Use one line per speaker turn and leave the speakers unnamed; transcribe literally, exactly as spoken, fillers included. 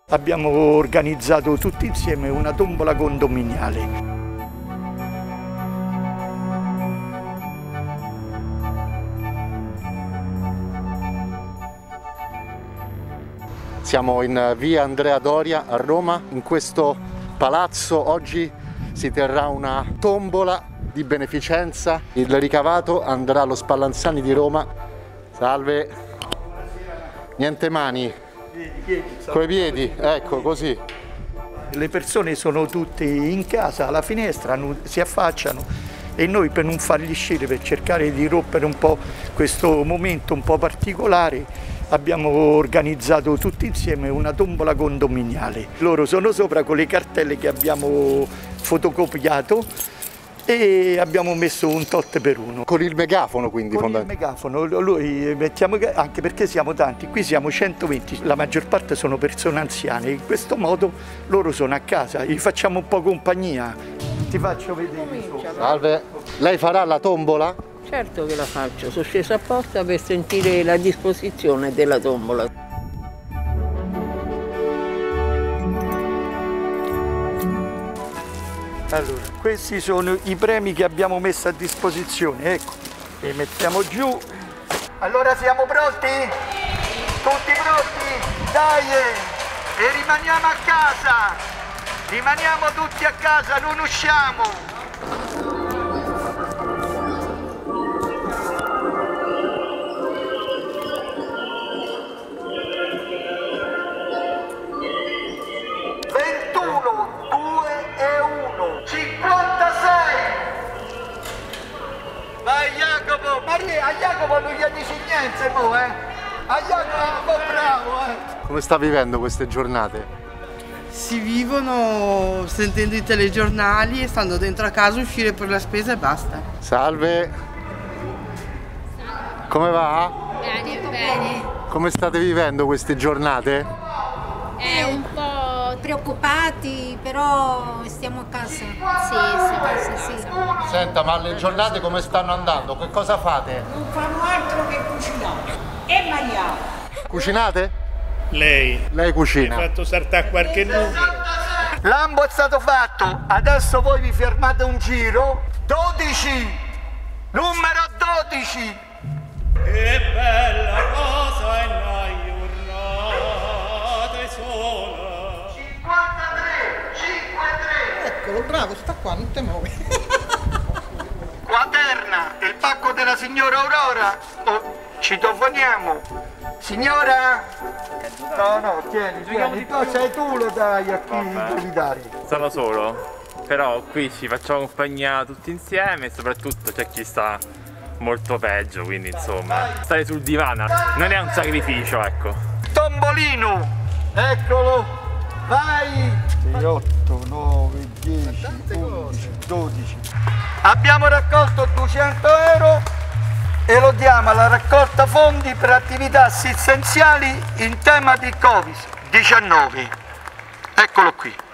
Abbiamo organizzato tutti insieme una tombola condominiale.
Siamo in via Andrea Doria a Roma. In questo palazzo oggi si terrà una tombola di beneficenza. Il ricavato andrà allo Spallanzani di Roma. Salve. Niente mani. Coi piedi, ecco così.
Le persone sono tutte in casa, alla finestra, si affacciano e noi, per non farli uscire, per cercare di rompere un po' questo momento un po' particolare, abbiamo organizzato tutti insieme una tombola condominiale. Loro sono sopra con le cartelle che abbiamo fotocopiato e abbiamo messo un tot per uno.
Con il megafono quindi?
Con il megafono, lui mettiamo, anche perché siamo tanti, qui siamo centoventi, la maggior parte sono persone anziane, in questo modo loro sono a casa, gli facciamo un po' compagnia. Ti faccio vedere.
Salve, lei farà la tombola?
Certo che la faccio, sono scesa apposta per sentire la disposizione della tombola.
Allora, questi sono i premi che abbiamo messo a disposizione, ecco, li mettiamo giù. Allora siamo pronti? Tutti pronti? Dai! E rimaniamo a casa! Rimaniamo tutti a casa, non usciamo! Vai Jacopo! Maria, a Jacopo non gli dici niente mo, eh! A Jacopo, bravo, eh!
Come sta vivendo queste giornate?
Si vivono sentendo i telegiornali e stando dentro a casa, uscire per la spesa e basta.
Salve! Come va?
Bene, bene.
Come state vivendo queste giornate?
È un po' preoccupati, però stiamo a casa. Sì, sì, a casa, sì.
Senta, ma le giornate come stanno andando? Che cosa fate?
Non fanno altro che cucinare e mangiare.
Cucinate?
Lei.
Lei cucina.
Ha fatto saltare qualche numero.
Lambo è stato fatto, adesso voi vi fermate un giro. dodici! Numero dodici!
Che bella cosa è una giornata sola.
cinquantatré, cinquantatré.
Eccolo, bravo, sta qua, non te muovi.
Quaterna, il pacco della signora Aurora. Oh, citofoniamo. Signora? No, no, tieni, tieni. No, sei tu lo dai a chi devi dare.
Sono solo, però qui ci facciamo compagnia tutti insieme e soprattutto c'è chi sta molto peggio, quindi insomma, stare sul divano non è un sacrificio, ecco.
Tombolino, eccolo, vai! sei, otto, nove, dieci, undici, dodici. Abbiamo raccolto duecento euro e lo diamo alla raccolta fondi per attività assistenziali in tema di Covid diciannove. Eccolo qui.